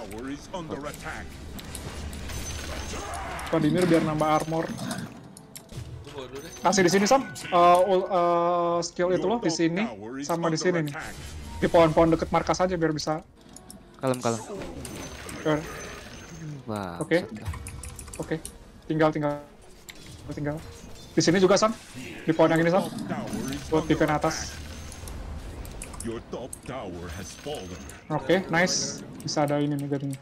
Vladimir biar nambah armor. Kasih di sini Son. Skill itu lo di sini sama di sini nih. Di pohon-pohon deket markas aja biar bisa. Kalem. Sure. Wah. Oke. Tinggal. Di sini juga Son. Di pohon yang ini Son. Buat defend atas. Oke, nice. Bisa ada ini nih jadinya.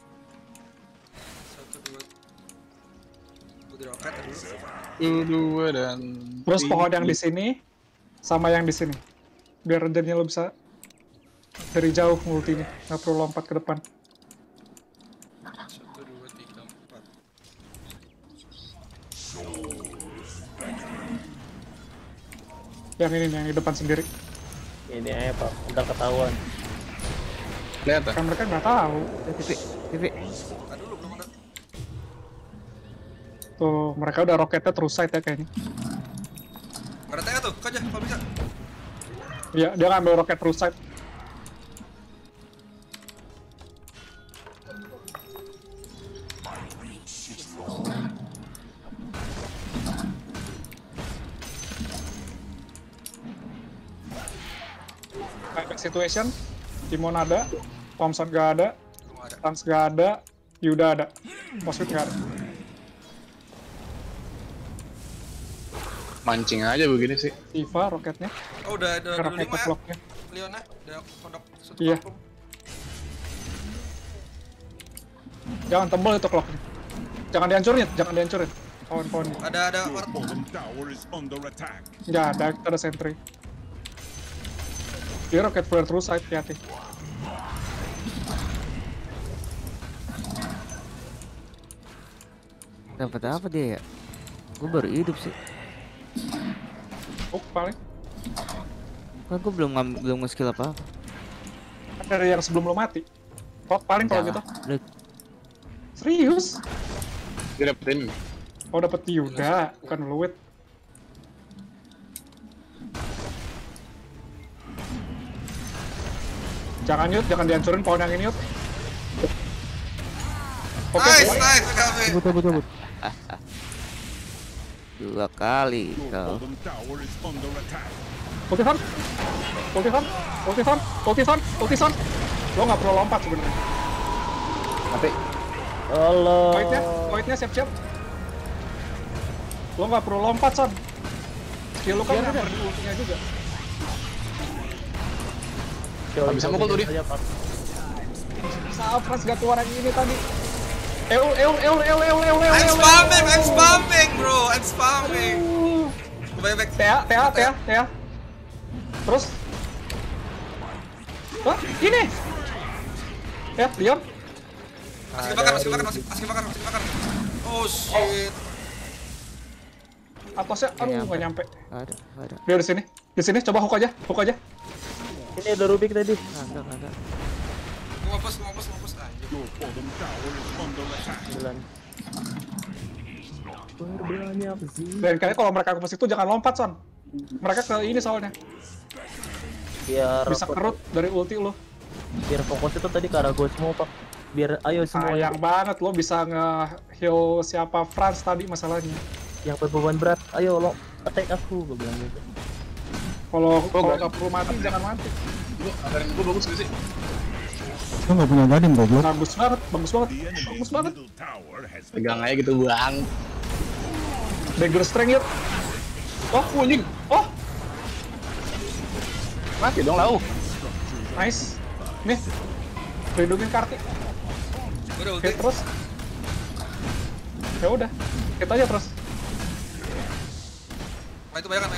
1, 2. 2 dan Terus pohon yang di sini sama yang di sini. Biar jadinya lo bisa dari jauh multinya, nggak perlu lompat ke depan. 1, 2, 3, 4. Yang ini nih, yang di depan sendiri. Ini aja Pak, udah ketahuan. Lihat Kan mereka nggak tahu. TV. Aduh, lu belum ada. Tuh, mereka udah roketnya terus sight ya kayaknya. Nggak ada tengah tuh, kok aja kalau bisa. Iya, dia ngambil roket terus sight. Kayak situation, Timon ada, Thompson gak ada, Belum ada. Tans gak ada, Yuda ada, Mosfit gak ada. mancing aja begini sih. Tifa roketnya, Oh, udah dulu roket 5 ya. vlognya. Leonnya, udah kodok satu Iya. vakum. Jangan tembel itu clocknya. Jangan dihancurin, Pohon-pohonnya. Ada Your bottom tower is under attack. Nggak ada, kita ada sentry. Dia roket flare terus, hati-hati. Dapat apa dia ya? Gue baru hidup sih. Paling. Kan gue belum nge-skill apa-apa. Dari yang sebelum lo mati. Paling kalau gitu. Lu Serius? Dia dapetin. Oh dapet Yuda, bukan Luit. Jangan Yud, jangan dihancurin pohon yang ini Yud. Oke, Nice, baik. nice, PKB. Cabut. 2 kali Your kau. bottom tower is under attack. Ultisan. Lo nggak perlu lompat sebenarnya. Tapi Allah. Voidnya siap-siap. Lo nggak perlu lompat, Son. Skill lo kan nyamper di ultinya juga. Coba bisa mukul tuh dia. aja, Pak. Saafras gak keluar yang ini tadi. Eul. I'm spamming, bro. I'm spamming. Baik. Tea. Terus. Wah, ini. Ya, Leon. Masih kebakar. Oh shit. Atasnya, aduh, nggak nyampe. Ada. Dia di sini. Coba hook aja. Ini ada Rubik tadi. Ada. Mau mampus anjir. Your bottom tower is under attack. 9. Berbanyak sih. Dan kalian kalau mereka ke situ jangan lompat, Son. Mereka ke ini soalnya. Biar Bisa kerut dari ulti lo. biar fokus itu tadi ke arah gue semua, Pak. Biar ayo semua Sayang banget lo bisa nge-heal siapa Franz tadi masalahnya. yang berbeban berat, ayo lo attack aku, gue bilang gitu. Kalau nggak perlu mati jangan mati. anggaran gue bagus gak sih? Lo nggak punya Gadin goblok. Bagus banget. The enemy's middle tower has Pegang aja gitu bang. Dagger strength yuk. Oh, anjing. Oh, Mati dong lau. nice. Nih, lindungin Kartik. Udah ulti. Hit terus. Ya udah, hit aja terus. Itu bayangan.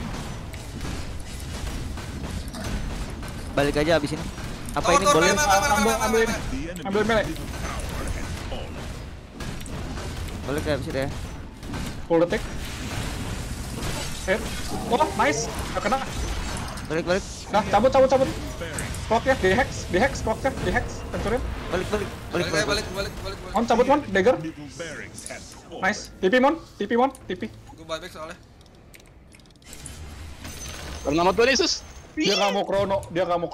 Balik aja abis ini. Apa ini Tower, boleh? Ambil ini. Ambil melee. Boleh kayak abis itu ya. Full detik. Hit. Oh, nice. Gak kena. Balik. Nah, cabut. Clocknya, di-hex clocknya, di-hex. Hancurin. Balik. Balik. Mon, cabut Mon, dagger. middle barracks has fallen. Nice. TP Mon. Gue balik soalnya. Karena nama Tuhan Yesus. Dia nggak mau krono.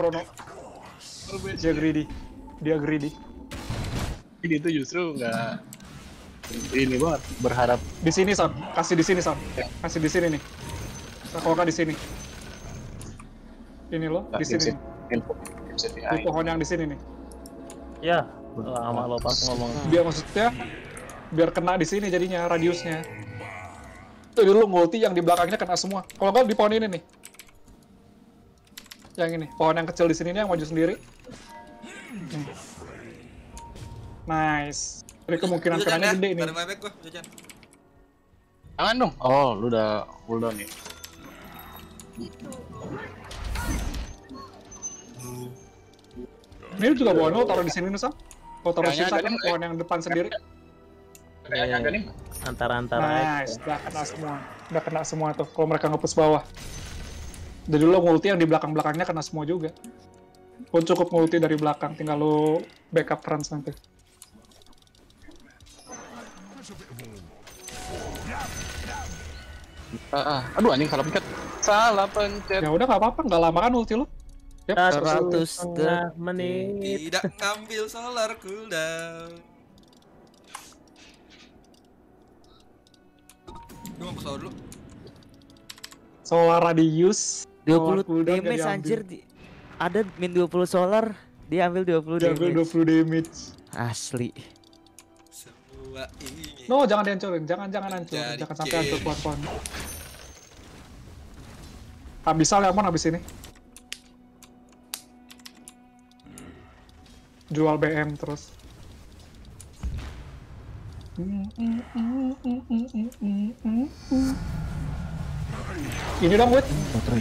Dia greedy. Ini tuh justru nggak ini banget berharap. Di sini Son, kasih di sini nih. Nah, kalau nggak di sini. Ini loh, di sini. Di pohon yang di sini nih. Ya, lama lo pas ngomong. Biar maksudnya biar kena di sini jadinya radiusnya. Tuh dulu multi yang di belakangnya kena semua. Kalau nggak di pohon ini nih. Yang ini, pohon yang kecil di sini nih yang maju sendiri. Nih. Nice. Jadi kemungkinan kenanya gede nih. Dari buyback gue, jajan. Jangan dong. Oh, lu udah cooldown nih. Ini juga pohon lo taruh di sini nih, Sam. Kalau taruh di sini Kayaknya kan ada pohon yang depan sendiri. Kayaknya nih. Antara-antara aja. Nice, udah kena semua tuh. Kalau mereka nge-push bawah. Jadi lo ngulti yang di belakang-belakangnya kena semua juga. Lo cukup ngulti dari belakang, tinggal lo backup trans nanti. Aduh anjing salah pencet. Salah pencet. Ya udah nggak apa-apa, nggak lama kan ulti lo. Yap, 100 menit. Tidak ngambil solar cooldown. Lu mau pesawat dulu? Solar radius 20 cooldown nggak damage diambil. anjir. Ada min 20 solar, dia ambil 20 Dia ambil damage. 20 damage. Asli. Semua ini. No, jangan dihancurin, jangan hancurin, Jadi jangan sampai game. hancur pohon-pohon. Habis Lemon habis ini. Jual BM terus. Ini dong, Wit.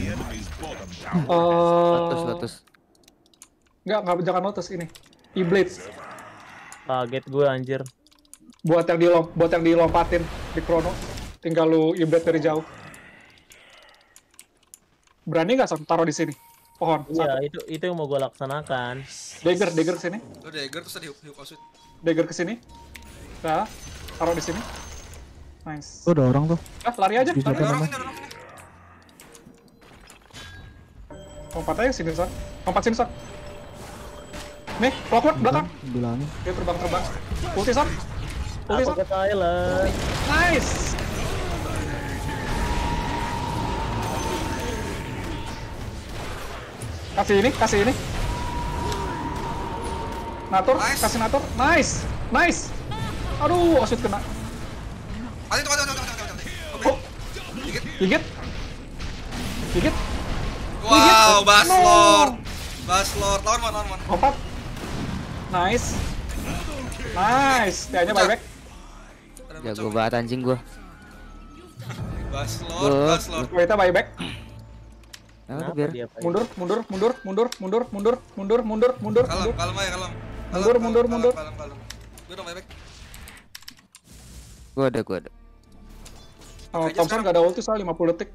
Lotus. Enggak, jangan Lotus ini. E-Blade. Kaget gue anjir. Buat yang dilompatin di Chrono. Tinggal lu E-Blade dari jauh. Berani nggak Son taruh di sini? Pohon. Iya, itu yang mau gue laksanakan. Dagger ke sini. Lu dagger terus ada hiu kosut. Dagger ke sini. Nah, taruh di sini. Nice. Tuh ada orang tuh. Lari aja. Bisa Lari. kan, Orang Mas? ini, orang ini. Lompat aja sini, Son. Lompat sini, Son. Nih, clockwork belakang. Bilangin. Dia terbang. Ulti, Son. Ulti, Aku Son. ke Thailand. Nice. Kasih ini. Natur, Nice. kasih natur. Nice. Aduh, Osut kena. Mati. Oh. Gigit. Wow, No. Baslord. Lawan. Lompat. Nice. Dia-nya buyback. Jago banget anjing gua. Baslord. Kita buyback. Nah, biar dia Pak? Mundur. Kalem. Mundur. Kalem. Gue udah buyback. gua ada. Oh, Thompson gak ada ulti soal 50 detik.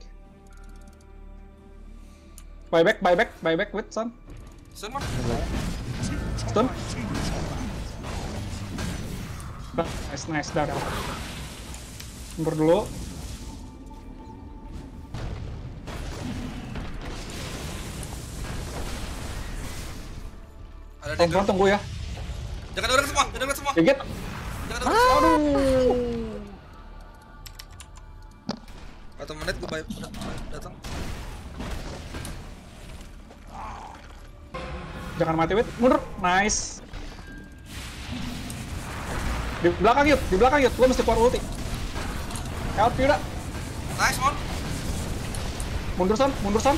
Buyback with Son. Semua. Stun. Nice, dah. Mundur dulu. Ada dagger. Thompson tunggu ya. Jangan orang semua. Gigit. Aduh. 1 menit gue datang. Jangan mati, Wit. Mundur. Nice. Di belakang yuk. Lo mesti keluar ulti. Help Yuda. Nice, Mon. Mundur Son.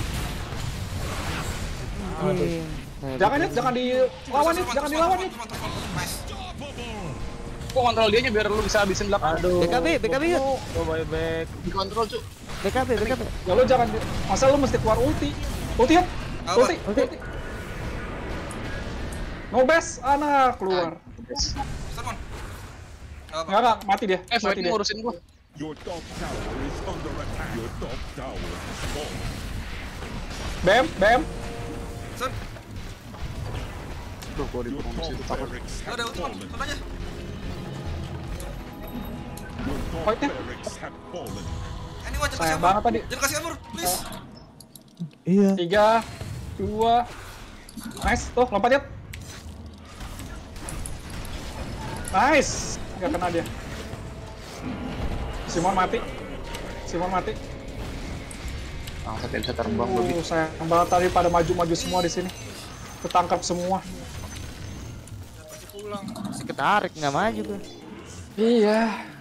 Jangan dilawan Yud. Nice. Gua kontrol dianya biar lu bisa habisin belakang. Aduh. BKB yuk. Gue buyback. Dikontrol, Cuk. BKB. Ya lo jangan. Masa lo mesti keluar ulti. Ulti Yud. Ulti. No best. Anak keluar. Mon. Enggak. Mati dia. Fight ngurusin gua. Your top tower is under attack. Your top tower has fallen. BM. Son. Duh, gua Your dibunuh situ top takut. barracks Ada have ulti, Mon. fallen. Son aja. Your top Fight-nya. barracks have fallen. Ini wajah kasih Sayang armor. banget tadi. Jangan kasih armor, please. Iya. 3, 2. Nice. Tuh, lompat Yud. Nice. Nggak kena dia. Simon mati. Langsung bisa terbang lebih. Sayang banget tadi pada maju-maju semua di sini. Ketangkap semua. Pasti pulang. Masih ketarik nggak maju gua. Iya.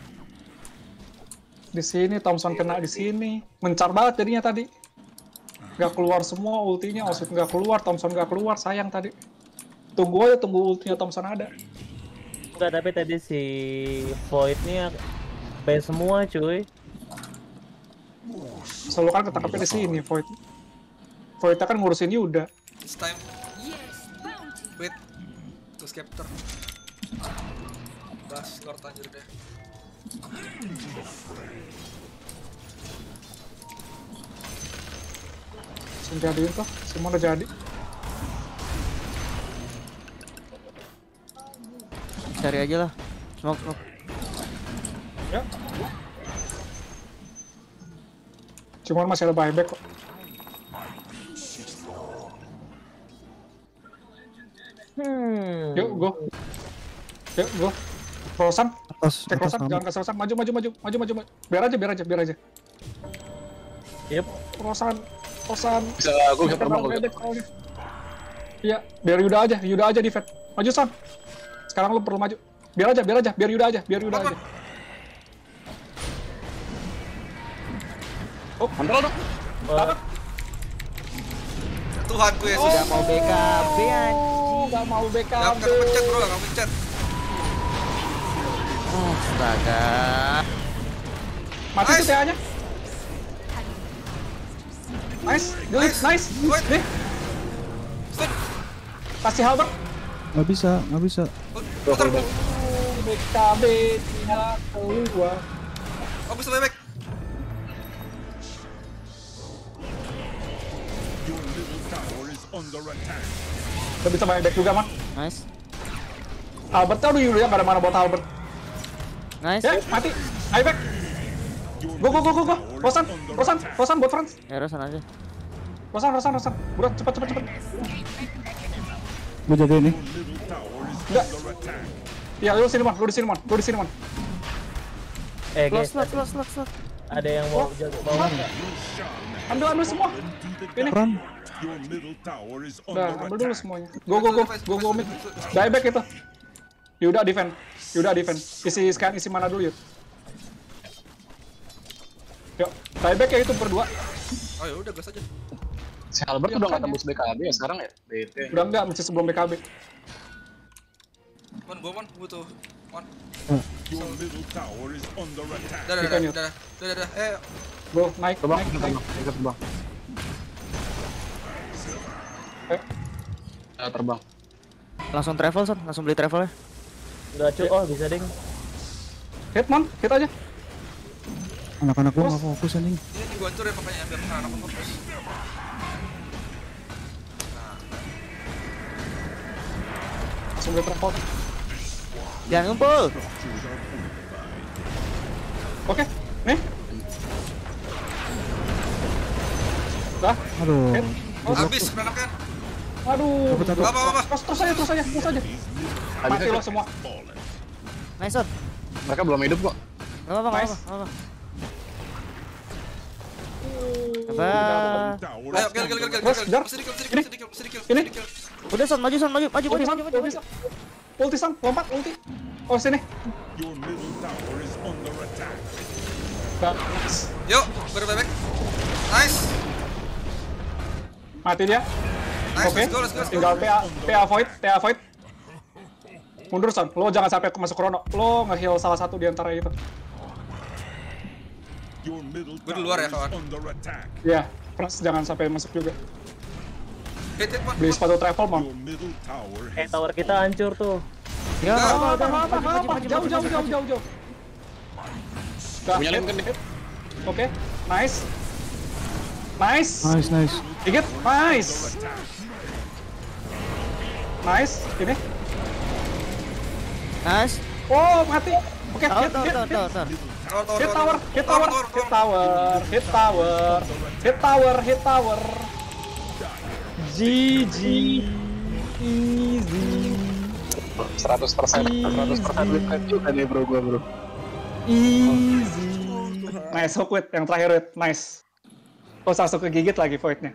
Di sini Thompson kena di sini. Mencar banget jadinya tadi. Gak keluar semua ultinya, Osut gak keluar, Thompson gak keluar, sayang tadi. Tunggu ultinya Thompson ada. Enggak, tapi tadi si Void-nya P semua cuy. Selalu kan ketangkapnya di sini, Void. Voidnya kan ngurusin Yuda. It's time. Wait. Terus capture. Baslord anjir deh. Langsung jadiin tuh, semua udah jadi. Cari aja lah. Smoke. Ya. Cuman masih ada buyback kok. Yuk, go. Rosan. Cek Rosan, jangan kasih Rosan. Maju. Biar aja. Yep. Rosan. Bisa gue bisa terbang kalau gitu. Iya, biar Yuda aja defend. Maju Son. Sekarang lu perlu maju. Biar Yuda aja. Oh, kontrol dong. Tuhanku Yesus. Gak mau BKB anjing. Gak mau BKB. Gak pencet bro, gak pencet. Astaga. Mati tuh TA-nya. Nice. Nih. Kasih Halbert. Nggak bisa. Putar. BKB tidak keluar. Oh, bisa bebek. Udah bisa buyback juga, Man. Nice. Albert tuh udah gak ada mana buat Albert. Nice. Ya, mati. Buyback. Go. Rosan buat Franz. Ya Rosan aja. Rosan. Buruan, cepet. Gue jaga ini. Enggak. Iya, lu di sini, Man. Guys, Slot. ada yang mau jaga bawah nggak? Ambil semua. Ini. Run. Udah, ambil dulu semuanya. Go mid. Buyback itu. Yuda defend. Isi mana dulu, Yud. Yuk, buyback ya itu berdua. Oh ya udah gas aja. Si Albert udah nggak tembus BKB ya sekarang ya? BT. Udah enggak, masih sebelum BKB. Man, butuh. Man. Udah. Bro, naik. Terbang. Terbang. Langsung travel Son, langsung beli travel ya. Nggak cuy, oh bisa ding. Hit, Man. Hit aja. Anak-anak gua nggak fokus anjing. Ini gua hancur ya makanya biar anak fokus. Langsung beli travel. Jangan ngumpul. Oke, nih. Dah. Aduh. Hit. Habis menangkan. Aduh. Apa? Terus aja. Mati lo semua. Nice Son. Mereka belum hidup kok. Gak apa-apa. Ayo, kill. Sedikit. Ini. Udah Son, maju. Ulti, lompat. Oh, sini. Yuk, baru bebek. Nice. Mati dia. Nice, Oke. let's go. Tinggal PA void. Mundur, Son. Lo jangan sampai masuk chrono. Lo nge-heal salah satu di antara itu. Gue di luar ya, kawan. Iya, Franz jangan sampai masuk juga. Hit, Man. Beli sepatu travel, Mon. Tower kita hancur tuh. Ya, Jauh. Punya lem kan nih. Oke, nice. Dikit, nice. Ini. nice. Oh, mati. Oke, hit. Hit tower. GG. Easy. 100% win rate juga nih bro. Easy. Nice, hook wit. Yang terakhir wit. Nice. Oh, langsung kegigit lagi voidnya.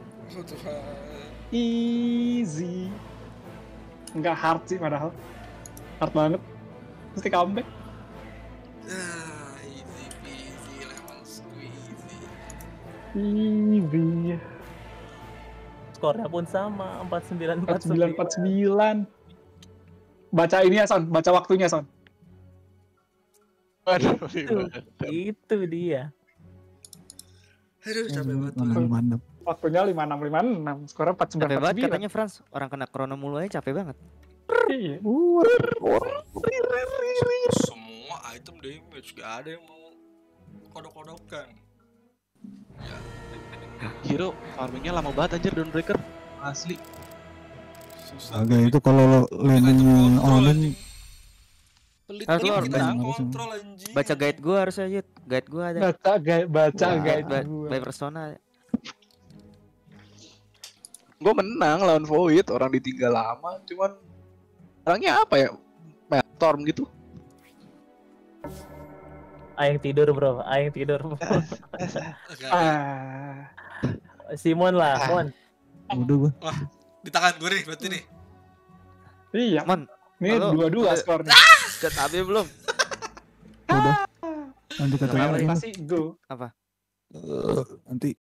Easy. Enggak hard sih padahal. Hard banget. Mesti comeback. Easy peasy, lemon squeezy. Easy. Skornya pun sama, 49. Baca ini ya, Son. Baca waktunya, Son. Aduh, Itu dia. Aduh, capek banget. 56. Waktunya 56. Skornya 49. Capek banget katanya Franz. Orang kena krono mulu aja capek banget. Iya. Semua item damage, gak ada yang mau kodok-kodokan. Ya, Hero farmingnya lama banget anjir Dawnbreaker. Asli. Susah. Agak itu kalau laning online Pelit Harus banget lu kita harus- kontrol anjing. Baca guide gua harusnya Yud. Guide gua ada. Baca Wah, guide by persona. Gue menang lawan Void, orang ditinggal lama, cuman orangnya apa ya? Storm gitu. Aing tidur bro, aing tidur bro. Simon lah, Mon. udah gua. Wah, di tangan gue nih berarti nih. Iya. Mon, Ini halo, 2-2 udah. skornya. Udah tapi belum? Udah. Nanti katanya Kasih go. Apa? nanti